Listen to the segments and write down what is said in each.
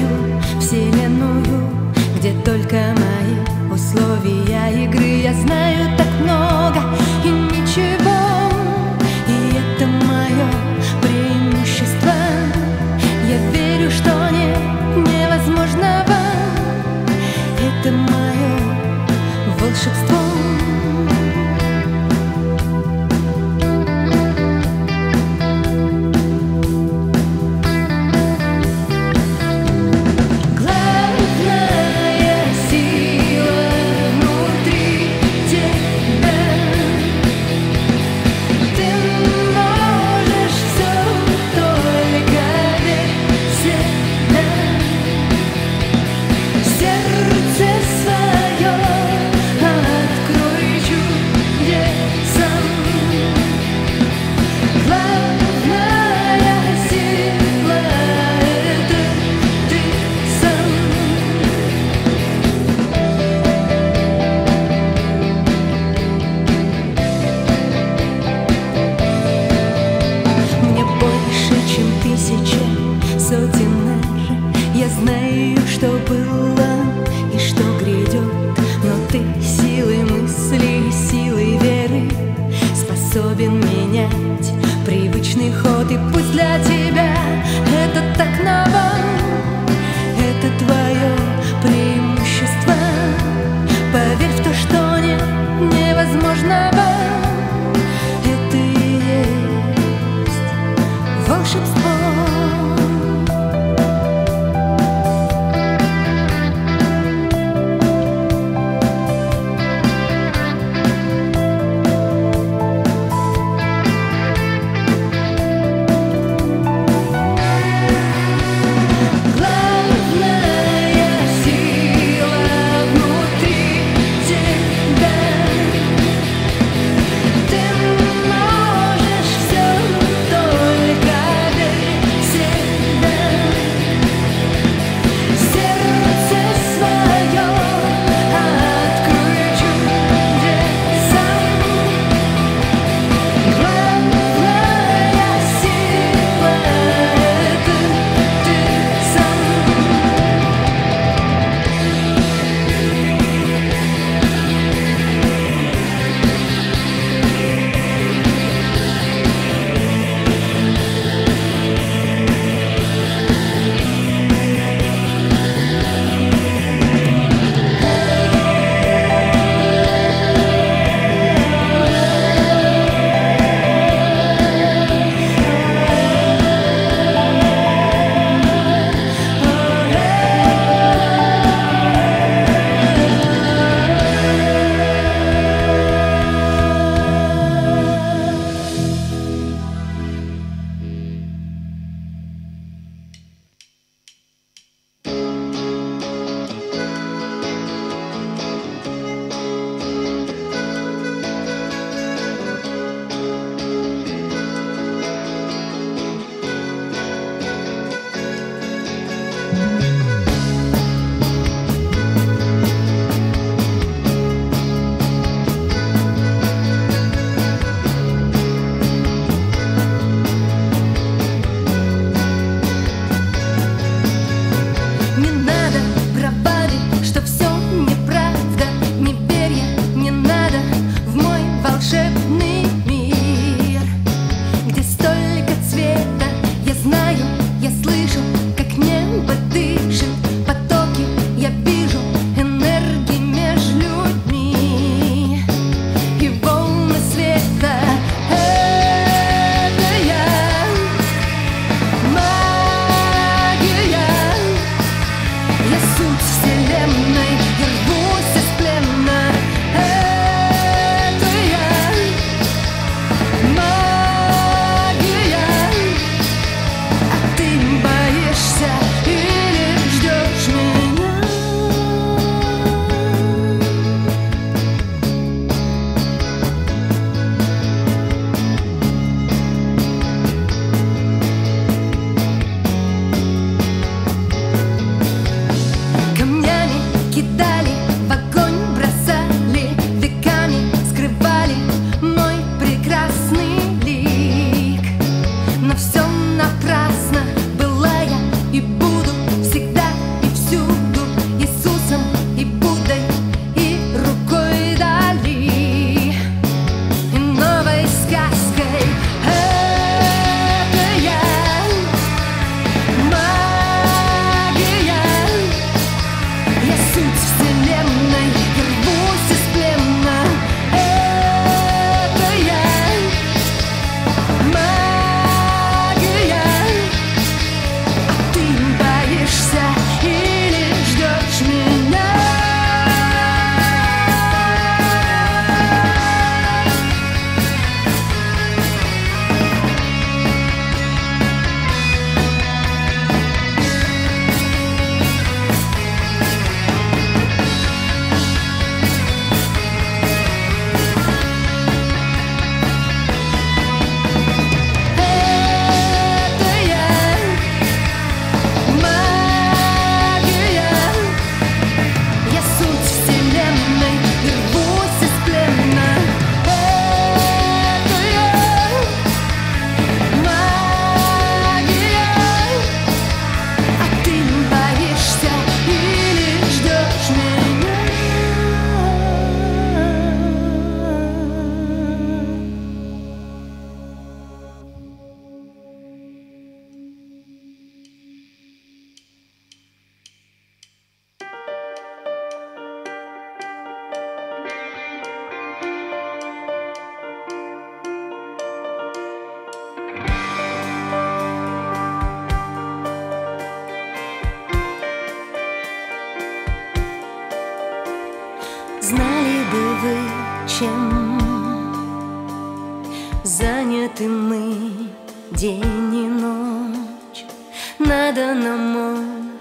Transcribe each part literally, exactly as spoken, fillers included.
свою вселенную, где только мои условия игры. Я знаю так много и ничего, и это мое преимущество. Я верю, что нет невозможного, это мое волшебство. Сотен даже я знаю, что было и что грядет, но ты силой мысли и силой веры способен менять привычный ход. И пусть для тебя это так ново, это твое преимущество. Поверь в то, что нет невозможного, это и есть волшебство. Знали бы вы, чем заняты мы день и ночь, надо нам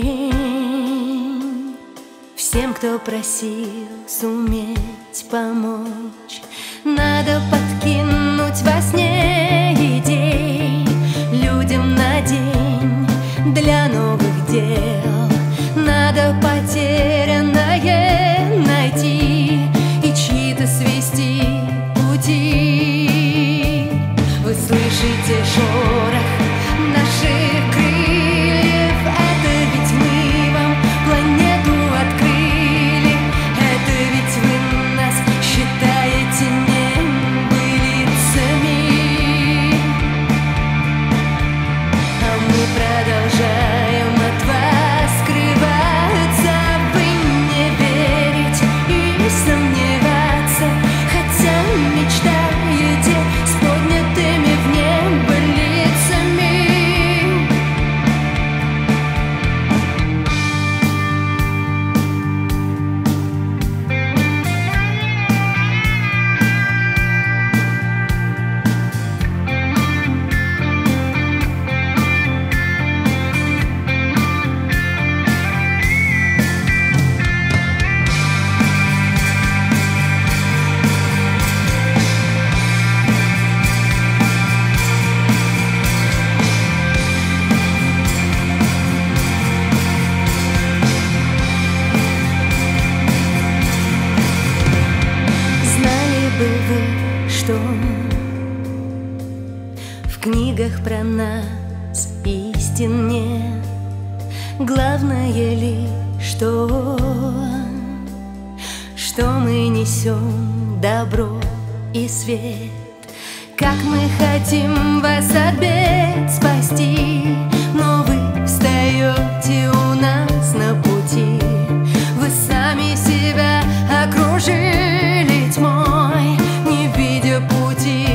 очень всем, кто просил суметь помочь. Надо подкинуть во сне идей людям на день для новых дел. Надо потерянное найти и чьи-то свести пути. Вы слышите шорох наших крыльев? Это ведь мы вам планету открыли. Это ведь вы нас считаете небылицами, а мы продолжаем от вас скрываться. Вы не верить и сомневаться, хотя мечтаете с поднятыми в небо лицами. Что в книгах про нас истин нет, главное лишь что, что мы несем добро и свет. Как мы хотим вас от бед спасти, но вы встаете у нас на пути. Вы сами себя окружили тьмой, не видя пути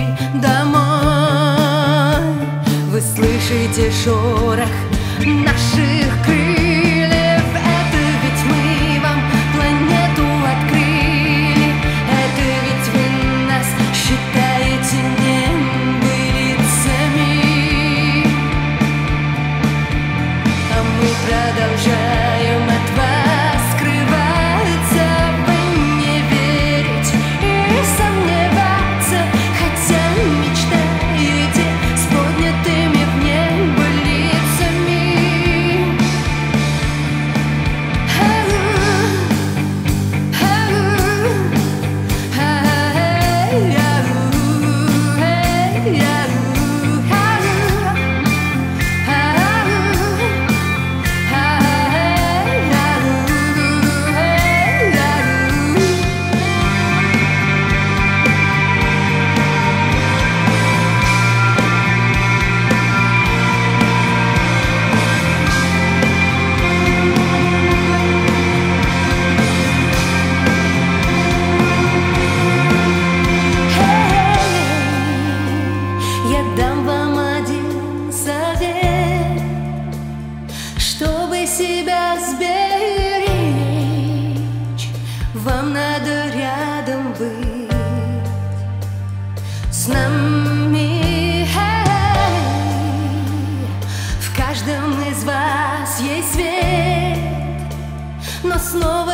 домой. Вы слышите шорох наших крыльев? Это ведь мы вам планету открыли. Это ведь вы нас считаете небылицами, а мы продолжаем от вас скрываться. Вы не верить и сомневаться, хотя мечтаете с поднятыми в небо лицами. Ау, ау, ай, ау, эй, ау, ау, я дам вам один совет, чтобы себя сберечь. Вам надо рядом быть с нами. В каждом из вас есть свет, но снова